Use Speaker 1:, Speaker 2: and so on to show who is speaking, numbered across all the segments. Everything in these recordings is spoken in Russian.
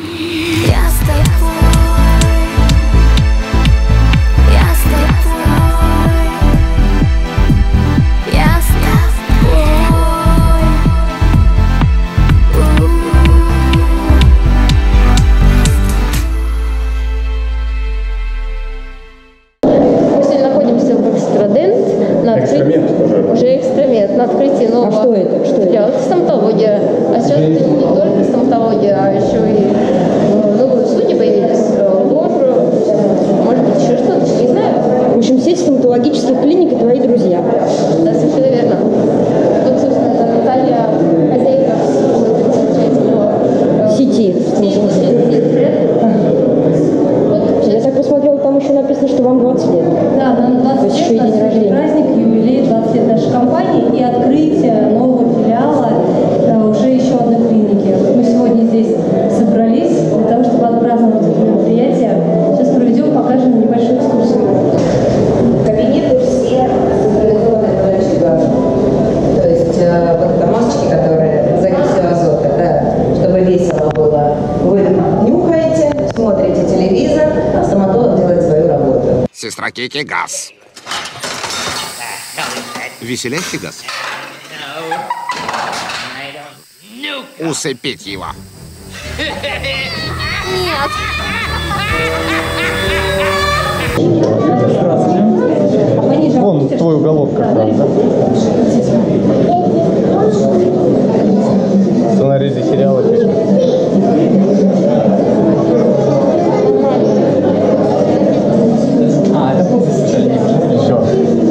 Speaker 1: Я с тобой, я с тобой, я с тобой.
Speaker 2: Мы сегодня находимся в Экстрадент на уже экстрамент на открытии нового.
Speaker 3: А что это? Что это?
Speaker 2: Стоматология. А сейчас это не только стоматология, а еще и новые услуги появились. Ложу, может быть, еще что-то, не знаю.
Speaker 3: В общем, сеть стоматологических клиник и твои друзья.
Speaker 2: Да, совершенно верно. Вот, собственно, это Наталья, хозяйка всего замечательного
Speaker 3: Сети.
Speaker 2: Вот,
Speaker 3: Я так посмотрела, там еще написано, что вам 20 лет.
Speaker 4: Да, нам 20
Speaker 3: То есть еще и
Speaker 4: лет,
Speaker 3: день рождения.
Speaker 4: праздник, юбилей, 20 лет нашей компании и открытие нового филиала уже еще одной клиники. Мы сегодня здесь собрались для того, чтобы отпраздновать это мероприятие. Сейчас проведем, покажем небольшую экскурсию.
Speaker 5: Кабинеты все укомплектованы подачей газа. То есть вот это масочки, которые за гипсом азота, да, чтобы весело было. Вы нюхаете, смотрите телевизор, а стоматолог делает свою работу.
Speaker 6: Сестра Кики, газ. Веселящий газ. Усыпить его.
Speaker 1: Нет.
Speaker 7: Вон твой уголок как раз, да? Сценарий для сериала пишет. А, это просто все.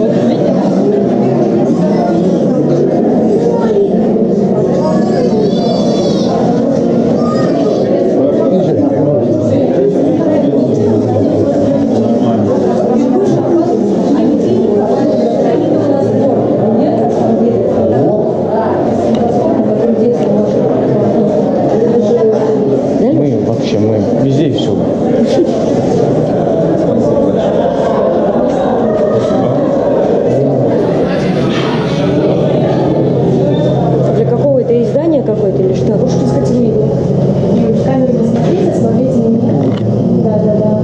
Speaker 7: Мы везде и всюду.
Speaker 3: Для какого это издания какое-то или что?
Speaker 4: Пушкинское телевидение. В камеру посмотрите, смотрите на меня. Да.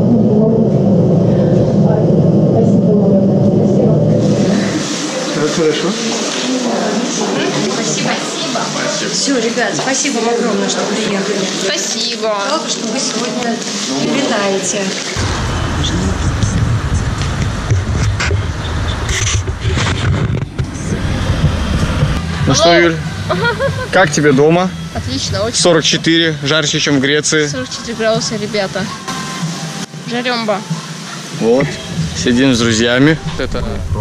Speaker 4: Спасибо много. Спасибо.
Speaker 7: Хорошо.
Speaker 8: Спасибо. Все, ребят, спасибо вам огромное, что приехали.
Speaker 1: Спасибо.
Speaker 8: Жалко, что вы сегодня не летаете.
Speaker 7: Ну что, Юль, как тебе дома?
Speaker 2: Отлично, очень.
Speaker 7: 44, жарче, чем в Греции.
Speaker 2: 44 градуса, ребята. Жаремба.
Speaker 7: Вот, сидим с друзьями. Это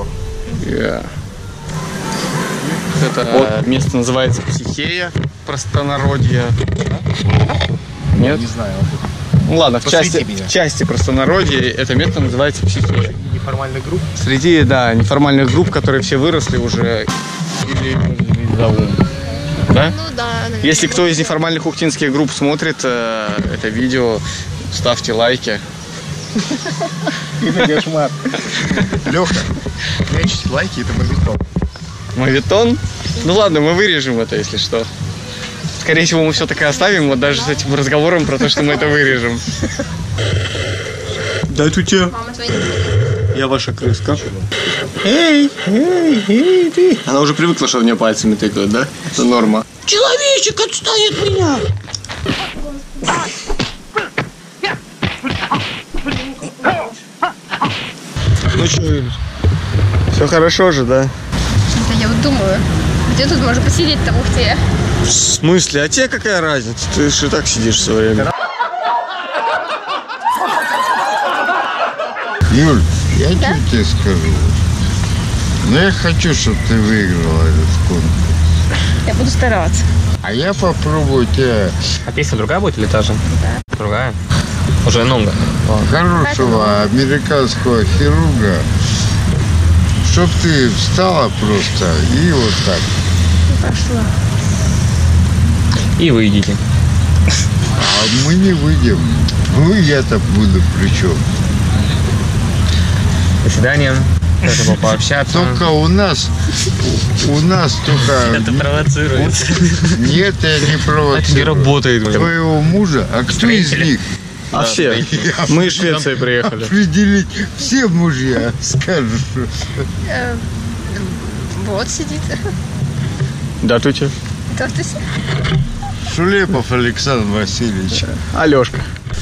Speaker 7: вот место называется Психея, простонародье. Нет?
Speaker 9: Не знаю.
Speaker 7: Ну ладно, в части простонародья это место называется Психея.
Speaker 9: Неформальных групп?
Speaker 7: Среди, да, неформальных групп, которые все выросли уже или зовут. Да?
Speaker 2: Ну да, наверное.
Speaker 7: Если кто из неформальных ухтинских групп смотрит это видео, ставьте лайки.
Speaker 9: Это кошмар. Леха, прячьте лайки, это мавитон.
Speaker 7: Мавитон? Ну ладно, мы вырежем это, если что. Скорее всего, мы все-таки оставим, вот даже с этим разговором про то, что мы это вырежем. Да, тетя.
Speaker 2: Мама твоя не будет.
Speaker 7: Я ваша крыска. Эй, ты. Она уже привыкла, что в нее пальцами тыкают, да? Это норма. Человечек, отстань от меня! Ну что, Юль, все хорошо же, да?
Speaker 2: Да я вот думаю, где тут можно посидеть-то в Ухте?
Speaker 7: В смысле? А тебе какая разница? Ты же и так сидишь все время.
Speaker 10: Юль, я тебе скажу. Но я хочу, чтобы ты выиграла этот конкурс.
Speaker 2: Я буду стараться.
Speaker 10: А я попробую тебя...
Speaker 9: А песня другая будет или та же?
Speaker 2: Да.
Speaker 9: Другая? Уже много.
Speaker 10: Хорошего американского хирурга, чтоб ты встала просто и вот так.
Speaker 2: Пошла.
Speaker 9: И вы идите.
Speaker 10: А мы не выйдем. Ну я-то буду при чем.
Speaker 9: До свидания.
Speaker 11: Чтобы пообщаться.
Speaker 10: Только у нас только...
Speaker 11: Это провоцирует.
Speaker 10: Нет, я не провоцирую.
Speaker 11: Это не работает.
Speaker 10: Твоего мужа, а кто из них?
Speaker 7: А все. Мы из Швеции приехали.
Speaker 10: Определить все мужья, скажешь.
Speaker 2: Вот сидит.
Speaker 7: Датуйте.
Speaker 10: Шулепов Александр Васильевич.
Speaker 7: Алешка.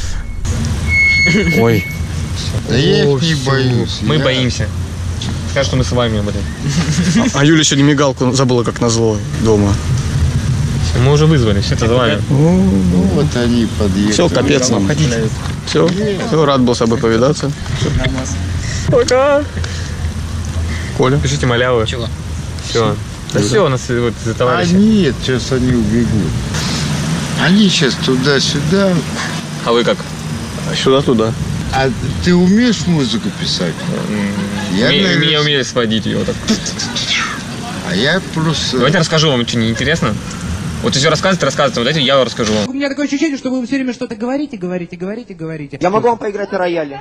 Speaker 7: Ой.
Speaker 10: Да я их не боюсь.
Speaker 11: Мы боимся. Скажи, что мы с вами, блин.
Speaker 7: А Юля сегодня мигалку забыла, как назло, дома.
Speaker 11: Мы уже вызвали, все это звали.
Speaker 10: Ну вот они подъехали.
Speaker 7: Все, капец нам. Все, рад был с тобой повидаться. Пока. Коля.
Speaker 11: Пишите малявы. Чего? Все. Да все, у нас вот за товарища.
Speaker 10: А нет, сейчас они убегут. Они сейчас туда-сюда.
Speaker 11: А вы как?
Speaker 7: Сюда-туда.
Speaker 10: А ты умеешь музыку писать? Я
Speaker 11: умею сводить ее вот так.
Speaker 10: А я просто...
Speaker 11: Давайте расскажу вам, что неинтересно. Вот все рассказывайте, вот дайте я расскажу вам.
Speaker 12: У меня такое ощущение, что вы все время что-то говорите.
Speaker 13: Я могу вам поиграть на рояле.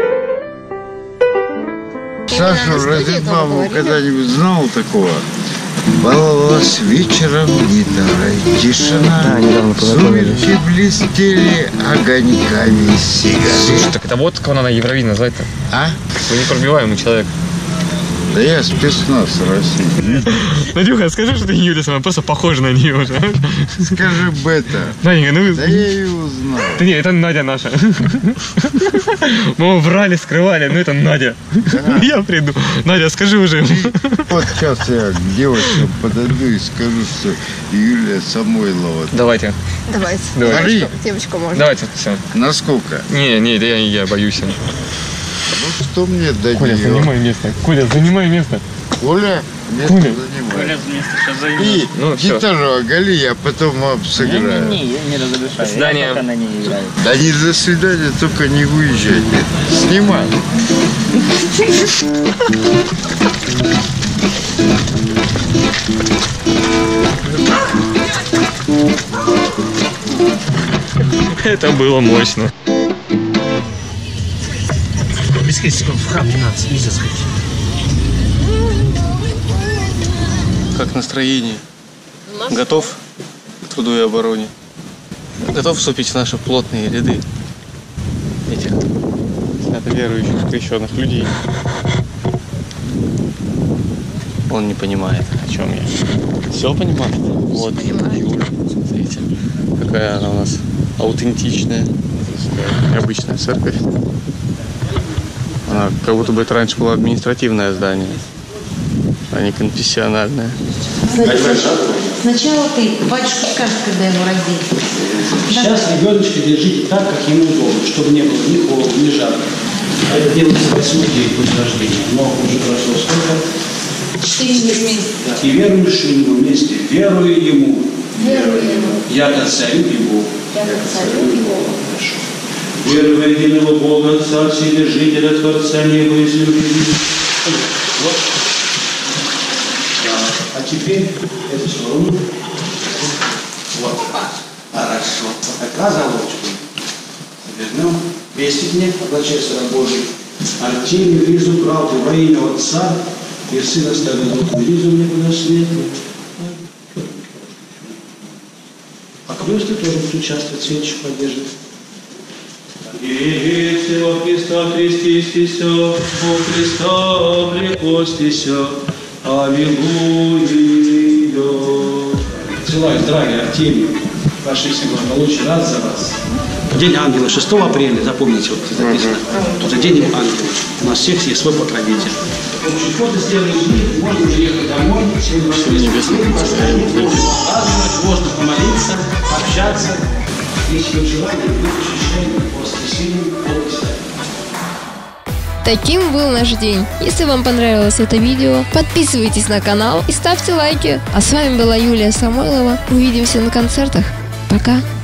Speaker 10: Сашу Розенбауму когда-нибудь знал такого? Баловалась вечером гитарой, тишина, сумерки блестели огоньками сигарет.
Speaker 11: Слушай, так это вот кого надо Евровидение назвать-то?
Speaker 10: А?
Speaker 11: Вы непробиваемый человек.
Speaker 10: Да я спецназ России.
Speaker 11: Надюха, скажи, что ты Юля сама просто похожа на нее уже.
Speaker 10: Скажи Бета.
Speaker 11: Наденька, ну...
Speaker 10: Да я ее узнал.
Speaker 11: Да нет, это Надя наша. Мы врали, скрывали, но это Надя. Я приду. Надя, скажи уже.
Speaker 10: Вот сейчас я к девочкам подойду и скажу, что Юлия Самойлова.
Speaker 11: Давайте.
Speaker 10: Давайте.
Speaker 2: Девочку можно.
Speaker 11: Давайте, все.
Speaker 10: Насколько?
Speaker 11: Не, да я боюсь.
Speaker 10: Ну что мне дать?
Speaker 11: Коля, занимай место. Коля, занимай место.
Speaker 10: Коля, место занимай.
Speaker 14: Коля, место сейчас займет.
Speaker 10: И
Speaker 11: ну,
Speaker 10: гитару оголи, я потом вам сыграю.
Speaker 14: Не, я не разрешаю. До свидания. Я только на ней играю.
Speaker 10: Да не до свидания, только не выезжайте. Снимай.
Speaker 11: Это было мощно.
Speaker 7: Как настроение? Готов к труду и обороне? Готов вступить в наши плотные ряды этих свято верующих, крещенных людей? Он не понимает, о чем я. Все понимает? Вот, Юля, смотрите, какая она у нас аутентичная, необычная церковь. Она как будто бы это раньше было административное здание, а не конфессиональное.
Speaker 15: Сначала ты, батюшка скажет, когда его раздеть.
Speaker 16: Сейчас ребеночка держите так, как ему удобно, чтобы не было ни холодно, ни жарко. А это делается 8-й день после рождения. Но уже прошло сколько?
Speaker 15: 4 месяца.
Speaker 16: Да. И веруешь ему вместе. Верую ему.
Speaker 15: Верую ему.
Speaker 16: Я к царю его.
Speaker 15: Я к царю его.
Speaker 16: Хорошо. Верую в единого Бога, Отца, Вседержителя, Творца неба и земли. Вот. А теперь эту сторону. Вот. Хорошо. Пока залочку. Вернем. Вестик мне, облачайся раб Божий. Артемию, ризу правды во имя Отца и Сына Старого Духа. Ризу мне благословенную. А кресты тоже будут участвовать, свечи поддерживать. Иисус во Христа крестистися, о Христа облекостися. Аллилуйя. Желаю здравия, Артемию, вашей всего благополучия, рад за вас. День ангела 6 апреля, запомните, вот записано. Это день ангела. У нас всех есть свой покровитель. Общий фото сделали, можно уже ехать домой. Можно помолиться, общаться. Если желание, будет ощущение по воскресенью,
Speaker 2: Таким был наш день. Если вам понравилось это видео, подписывайтесь на канал и ставьте лайки. А с вами была Юлия Самойлова. Увидимся на концертах. Пока.